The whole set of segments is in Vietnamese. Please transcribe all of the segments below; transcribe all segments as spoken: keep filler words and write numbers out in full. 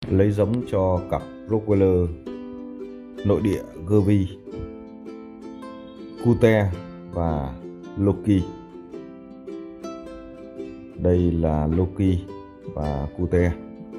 lấy giống cho cặp Rottweiler nội địa Gervie, Cute và Loki. Đây là Loki và Cute.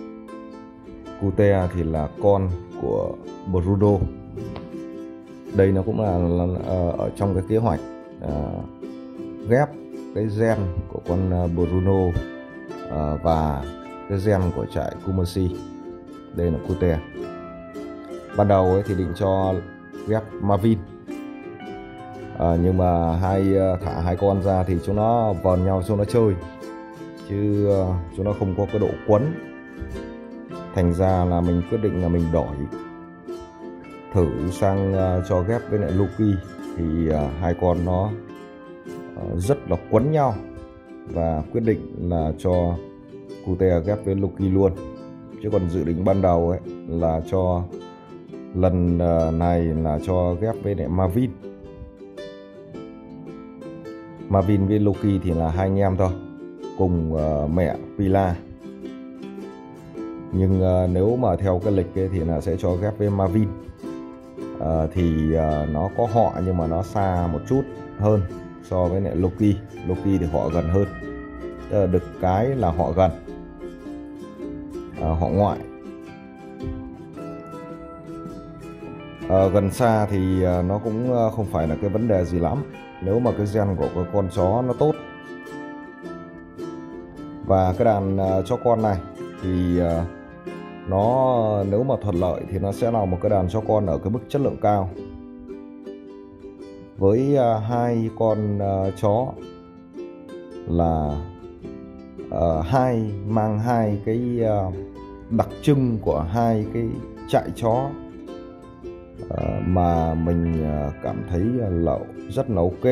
Cute thì là con của Bruno. Đây nó cũng là, là, là ở trong cái kế hoạch uh, ghép cái gen của con Bruno uh, và cái gen của trại Kumasi. Đây là Cute. Ban đầu ấy thì định cho ghép Marvin, à, nhưng mà hai thả hai con ra thì chúng nó vờn nhau, chúng nó chơi chứ uh, chúng nó không có cái độ quấn. Thành ra là mình quyết định là mình đổi thử sang uh, cho ghép với lại Loki thì uh, hai con nó uh, rất là quấn nhau, và quyết định là cho Cute ghép với Loki luôn. Chứ còn dự định ban đầu ấy là cho lần này là cho ghép với lại Marvin. Marvin với Loki thì là hai anh em thôi, cùng uh, mẹ Pila. Nhưng uh, nếu mà theo cái lịch ấy, thì là sẽ cho ghép với Marvin. Uh, thì uh, nó có họ nhưng mà nó xa một chút hơn so với lại Loki. Loki thì họ gần hơn, uh, được cái là họ gần, uh, họ ngoại. À, gần xa thì à, nó cũng à, không phải là cái vấn đề gì lắm nếu mà cái gen của cái con chó nó tốt. Và cái đàn à, chó con này thì à, nó nếu mà thuận lợi thì nó sẽ là một cái đàn chó con ở cái mức chất lượng cao. Với à, hai con à, chó là à, hai mang hai cái à, đặc trưng của hai cái trại chó Uh, mà mình uh, cảm thấy là rất là ok.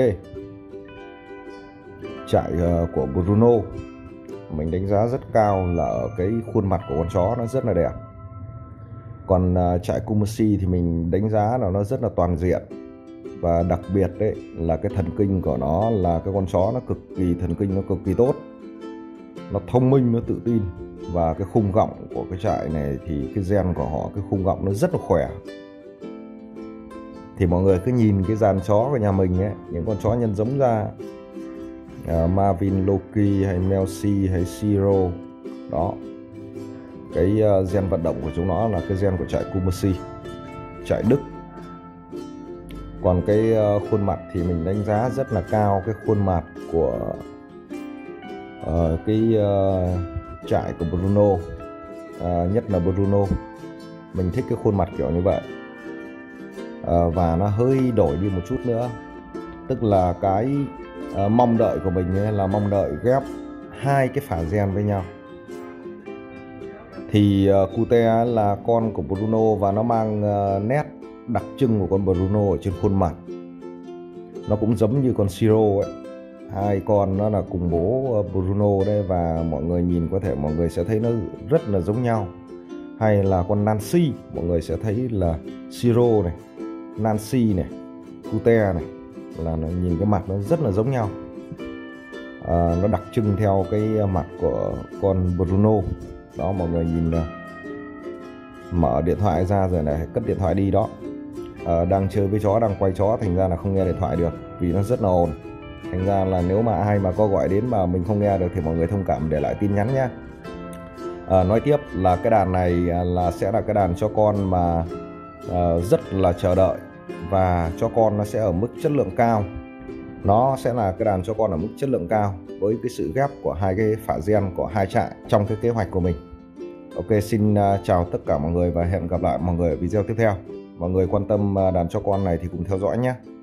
Trại uh, của Bruno mình đánh giá rất cao là ở cái khuôn mặt của con chó nó rất là đẹp. Còn uh, trại Kumasi thì mình đánh giá là nó rất là toàn diện, và đặc biệt đấy là cái thần kinh của nó, là cái con chó nó cực kỳ thần kinh, nó cực kỳ tốt, nó thông minh, nó tự tin. Và cái khung gọng của cái trại này thì cái gen của họ, cái khung gọng nó rất là khỏe. Thì mọi người cứ nhìn cái dàn chó của nhà mình ấy, những con chó nhân giống ra, uh, Marvin, Loki hay Melcy hay Siro đó, cái uh, gen vận động của chúng nó là cái gen của trại Kumasi, trại Đức. Còn cái uh, khuôn mặt thì mình đánh giá rất là cao cái khuôn mặt của uh, cái uh, trại của Bruno, uh, nhất là Bruno. Mình thích cái khuôn mặt kiểu như vậy. À, và nó hơi đổi đi một chút nữa, tức là cái à, mong đợi của mình ấy là mong đợi ghép hai cái phả gen với nhau. Thì uh, Cute là con của Bruno và nó mang uh, nét đặc trưng của con Bruno ở trên khuôn mặt. Nó cũng giống như con Siro ấy. Hai con nó là cùng bố uh, Bruno đây, và mọi người nhìn có thể mọi người sẽ thấy nó rất là giống nhau. Hay là con Nancy, mọi người sẽ thấy là Siro này, Nancy này, Cute này, là nó nhìn cái mặt nó rất là giống nhau. À, nó đặc trưng theo cái mặt của con Bruno đó. Mọi người nhìn này, mở điện thoại ra rồi này, cất điện thoại đi đó. À, đang chơi với chó, đang quay chó, thành ra là không nghe điện thoại được vì nó rất là ồn. Thành ra là nếu mà ai mà có gọi đến mà mình không nghe được thì mọi người thông cảm để lại tin nhắn nhé. À, nói tiếp là cái đàn này là sẽ là cái đàn cho con mà uh, rất là chờ đợi, và cho con nó sẽ ở mức chất lượng cao. Nó sẽ là cái đàn cho con ở mức chất lượng cao với cái sự ghép của hai cái phả gen của hai trại trong cái kế hoạch của mình. Ok, xin uh, chào tất cả mọi người và hẹn gặp lại mọi người ở video tiếp theo. Mọi người quan tâm uh, đàn cho con này thì cùng theo dõi nhé.